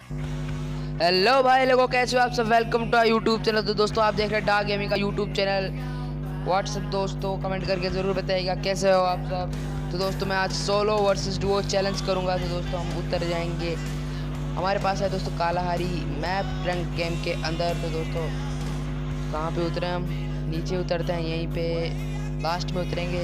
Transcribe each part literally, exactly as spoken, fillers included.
Hello भाई लोगों, कैसे हो आप सब। Welcome to YouTube channel. तो दोस्तों आप देख रहे हैं डार्क गेमिंग का यूट्यूब चैनल। व्हाट्सअप दोस्तों कमेंट करके ज़रूर बताइएगा कैसे हो आप सब। तो दोस्तों मैं आज सोलो वर्सेस डुओ चैलेंज करूंगा। तो दोस्तों हम उतर जाएंगे, हमारे पास है दोस्तों कालाहारी मैप रैंक गेम के अंदर। तो दोस्तों कहाँ पे उतरे हम, नीचे उतरते हैं, यहीं पे लास्ट में उतरेंगे।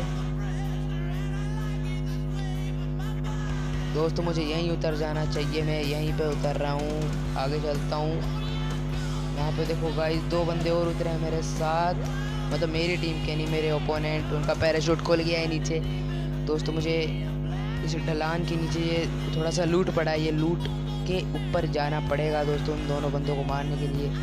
दोस्तों मुझे यहीं उतर जाना चाहिए, मैं यहीं पे उतर रहा हूँ, आगे चलता हूँ। यहाँ पे देखो गाइस, दो बंदे और उतरे हैं मेरे साथ, मतलब मेरी टीम के नहीं, मेरे ओपोनेंट। उनका पैराशूट खोल गया है नीचे। दोस्तों मुझे इस ढलान के नीचे ये थोड़ा सा लूट पड़ा है, ये लूट के ऊपर जाना पड़ेगा दोस्तों उन दोनों बंदों को मारने के लिए।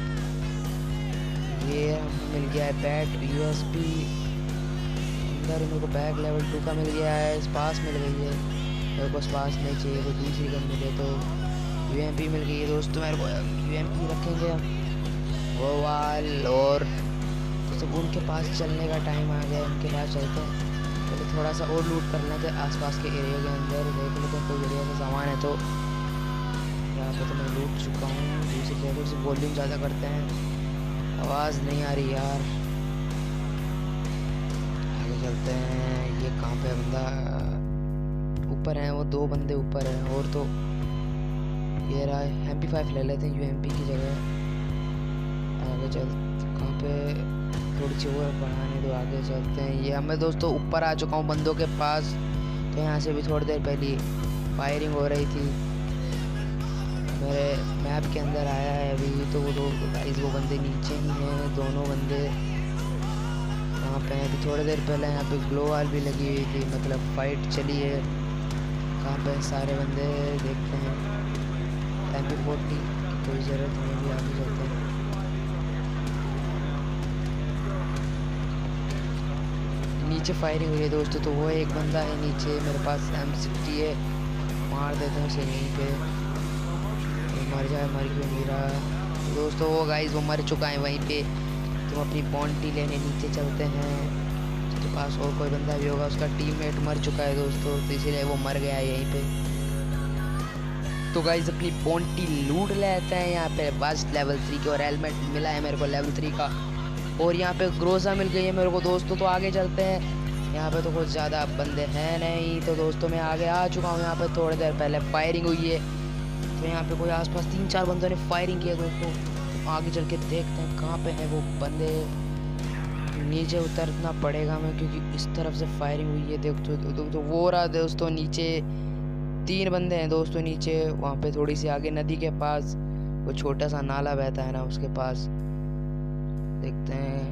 ये हमें मिल गया है बैट यूएसपी, अंदर मेरे को बैग लेवल टू का मिल गया है, स्पास मिल गई है। मेरे को स्पास नहीं चाहिए, कोई दूसरी गन मिले तो। यूएमपी मिल गई है दोस्तों मेरे को, यूएमपी रखेंगे हम। वो वाल और तो सब उनके पास चलने का टाइम आ गया, उनके पास चलते हैं। पहले तो थोड़ा सा और लूट कर लेते हैं आसपास के एरिया के अंदर, देख लेते हैं कोई बढ़िया सा सामान है तो। यहाँ पे तो मैं लूट चुका हूँ। दूसरी जगह से वॉल्यूम ज़्यादा करते हैं, आवाज़ नहीं आ रही यार। आगे चलते हैं। ये कहाँ पे बंदा ऊपर है, वो दो बंदे ऊपर हैं और तो ये रहा है। एम पी फाइव ले लेते हैं यूएमपी की जगह। आगे चल, कहाँ पे थोड़ी सी और बढ़ाने दो, आगे चलते हैं। ये मैं दोस्तों ऊपर आ चुका हूँ बंदों के पास। तो यहाँ से भी थोड़ी देर पहले फायरिंग हो रही थी, मेरे मैप के अंदर आया है अभी। तो वो दो गाइस, वो बंदे नीचे ही हैं, दोनों बंदे वहाँ पे हैं। अभी थोड़ी देर पहले यहाँ पे ग्लो वाल भी लगी हुई थी, मतलब फाइट चली है। कहाँ पे सारे बंदे देखते हैं। एम पी फोर्टी की कोई ज़रूरत नहीं, भी आगे चलते हैं। नीचे फायरिंग हुई है दोस्तों, तो वो एक बंदा है नीचे, मेरे पास एम सिक्सटी है, मार देते हैं उसे यहीं पे। मर जाए, मर क्यों नहीं रहा। तो दोस्तों वो गाइस वो मर चुका है वहीं पे। तो अपनी बॉन्टी लेने नीचे चलते हैं। उसके पास और कोई बंदा भी होगा, उसका टीममेट मर चुका है दोस्तों, तो इसीलिए वो मर गया है यहीं पे। तो गाइस अपनी बॉन्टी लूट लेते हैं यहाँ पे बस लेवल थ्री की, और हेलमेट मिला है मेरे को लेवल थ्री का, और यहाँ पे ग्रोजा मिल गई है मेरे को दोस्तों। तो आगे चलते हैं। यहाँ पे तो कुछ ज़्यादा बंदे हैं नहीं, तो दोस्तों मैं आगे आ चुका हूँ। यहाँ पे थोड़ी देर पहले फायरिंग हुई है, तो यहाँ पे कोई आसपास तीन चार बंदों ने फायरिंग किया दोस्तों। आगे चल के देखते हैं कहाँ पे है वो बंदे। नीचे उतरना पड़ेगा मैं, क्योंकि इस तरफ से फायरिंग हुई है। देख तो, तो, तो वो रहा दोस्तों नीचे, तीन बंदे हैं दोस्तों नीचे। वहाँ पे थोड़ी सी आगे नदी के पास वो छोटा सा नाला बहता है ना, उसके पास देखते हैं।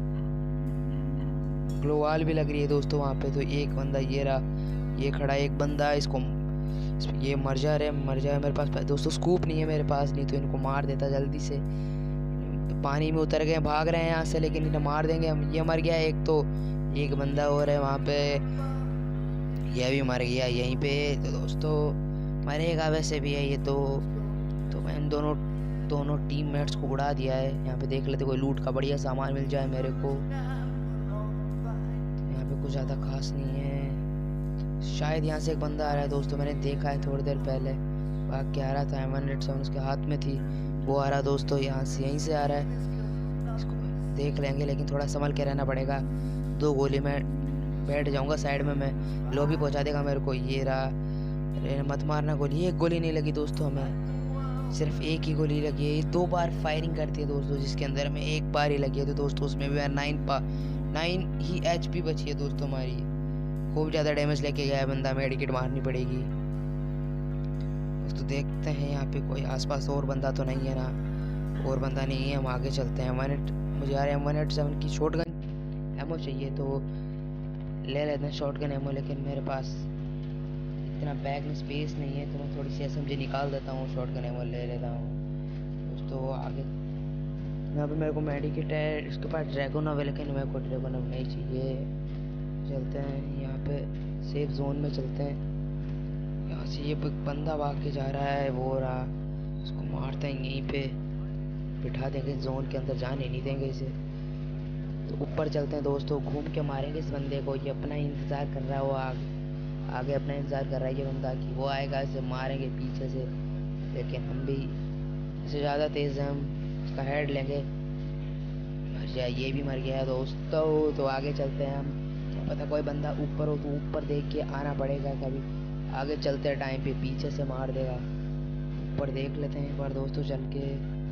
ग्लोवाल भी लग रही है दोस्तों वहाँ पे। तो एक बंदा ये रहा, ये खड़ा एक बंदा, इसको ये मर जा रहे मर जाए। मेरे पास दोस्तों स्कूप नहीं है मेरे पास, नहीं तो इनको मार देता जल्दी से। पानी में उतर गए, भाग रहे हैं यहाँ से, लेकिन इन्हें मार देंगे हम। ये मर गया एक, तो एक बंदा और है वहाँ पे, यह भी मर गया यहीं पे। तो दोस्तों मरेगा वैसे भी है ये तो। तो मैं इन दोनों दोनों टीममेट्स को उड़ा दिया है। यहाँ पे देख लेते कोई लूट का बढ़िया सामान मिल जाए मेरे को। यहाँ पे कुछ ज़्यादा खास नहीं है, शायद यहाँ से एक बंदा आ रहा है दोस्तों, मैंने देखा है थोड़ी देर पहले, भाग के आ रहा था। एम वन एट सेवन उसके हाथ में थी, वो आ रहा दोस्तों यहाँ से, यहीं से आ रहा है। इसको देख लेंगे, लेकिन थोड़ा संभल के रहना पड़ेगा। दो गोली में बैठ जाऊँगा साइड में, मैं लॉबी पहुँचा देगा मेरे को। ये रहा, अरे मत मारना गोली। एक गोली नहीं लगी दोस्तों हमें, सिर्फ एक ही गोली लगी है। ये दो बार फायरिंग करती है दोस्तों, जिसके अंदर हमें एक बार ही लगी है। तो दोस्तों उसमें भी नाइन पा नाइन ही एच पी बची है दोस्तों हमारी। खूब ज़्यादा डैमेज लेके गया है बंदा, मेडिकेट मारनी पड़ेगी। तो देखते हैं यहाँ पे कोई आसपास और बंदा तो नहीं है ना, और बंदा नहीं है, हम आगे चलते हैं। वन एट मुझे यार एम वन एट सेवन की शॉर्ट गन एमओ चाहिए, तो ले लेते हैं शॉर्ट गन एमओ। लेकिन मेरे पास इतना बैग में स्पेस नहीं है, तो मैं थोड़ी सी एस एम जी निकाल देता हूँ, शॉर्ट गन एमओ ले लेता हूँ दोस्तों। आगे यहाँ पे मेरे को मेडिकेट है, इसके पास ड्रैगन है, लेकिन मेरे को ड्रैगन नहीं चाहिए। चलते हैं यहाँ पे सेफ जोन में चलते हैं। यहाँ से ये बंदा भाग के जा रहा है, वो रहा, इसको मारते हैं यहीं पे, बिठा देंगे जोन के अंदर, जाने नहीं देंगे इसे। तो ऊपर चलते हैं दोस्तों, घूम के मारेंगे इस बंदे को। ये अपना ही इंतज़ार कर रहा है, वो आगे आगे अपना इंतज़ार कर रहा है ये बंदा कि वो आएगा, इसे मारेंगे पीछे से। लेकिन हम भी इससे ज़्यादा तेज़ हैं, हम इसका हेड लेंगे। मर जाए, ये भी मर गया है दोस्तों। तो आगे चलते हैं हम। क्या पता कोई बंदा ऊपर हो तो ऊपर देख के आना पड़ेगा कभी। आगे चलते टाइम पे पीछे से मार देगा। ऊपर देख लेते हैं एक बार दोस्तों चल के।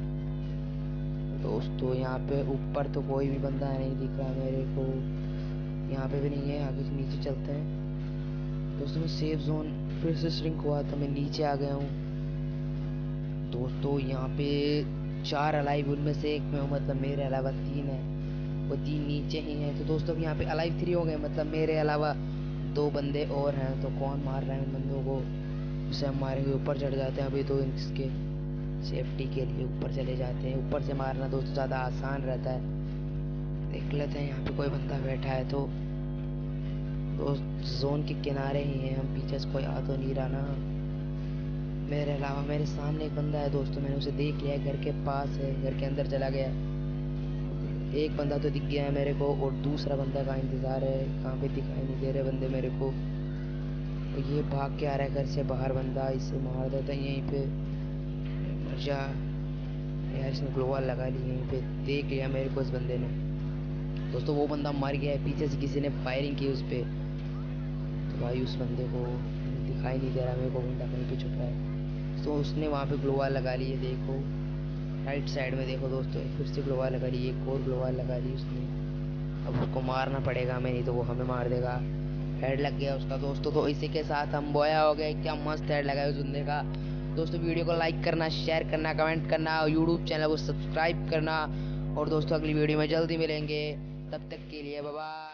दोस्तों यहाँ पे ऊपर तो कोई भी बंदा नहीं दिख रहा मेरे को, यहाँ पे भी नहीं है। आगे से नीचे चलते हैं दोस्तों। मैं सेफ जोन फिर से श्रिंक हुआ तो मैं नीचे आ गया हूँ दोस्तों। यहाँ पे चार अलाइव, उनमें से एक में हूँ, मतलब मेरे अलावा तीन है, वो तीन नीचे ही हैं। तो दोस्तों यहाँ पे अलाइव थ्री हो गए, मतलब मेरे अलावा दो बंदे और हैं। तो कौन मार रहे हैं उन बंदों को, उसे हम मारेंगे। ऊपर चढ़ जाते हैं अभी तो, इसके सेफ्टी के लिए ऊपर चले जाते हैं। ऊपर से मारना दोस्तों ज़्यादा आसान रहता है। देख लेते हैं यहाँ पे कोई बंदा बैठा है तो। दोस्त जोन के किनारे ही हैं हम, पीछे से कोई आ तो नहीं रहा ना मेरे अलावा। मेरे सामने एक बंदा है दोस्तों, मैंने उसे देख लिया, घर के पास है, घर के अंदर चला गया। एक बंदा तो दिख गया है मेरे को, और दूसरा बंदा का इंतज़ार है, कहाँ पे दिखाई नहीं दे रहे बंदे मेरे को। और ये भाग के आ रहा है घर से बाहर बंदा, इसे मार देता है यहीं पे। मर जा यार, इसने ग्लोवाल लगा ली यहीं पे, देख लिया मेरे को इस बंदे ने दोस्तों। वो बंदा मर गया है, पीछे से किसी ने फायरिंग की उस पर। तो भाई उस बंदे को दिखाई नहीं दे रहा मेरे को, बंदा कहीं पे छुपा है। तो उसने वहाँ पे ग्लोवाल लगा ली है, देखो राइट साइड में देखो दोस्तों, फिर से ग्लोवाल लगा ली, एक और ग्लोवाल लगा ली उसने। अब उसको मारना पड़ेगा हमें, नहीं तो वो हमें मार देगा। हेड लग गया उसका दोस्तों। तो इसी के साथ हम बोया हो गए। क्या मस्त हेड लगा है उस बंदे का दोस्तों। वीडियो को लाइक करना, शेयर करना, कमेंट करना, और यूट्यूब चैनल को सब्सक्राइब करना। और दोस्तों अगली वीडियो में जल्दी मिलेंगे, तब तक के लिए बाय बाय।